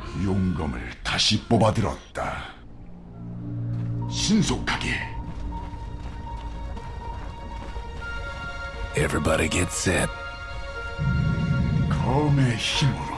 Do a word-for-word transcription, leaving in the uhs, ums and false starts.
용검을 다시 뽑아들었다. 신속하게. Everybody get set. 검의 힘으로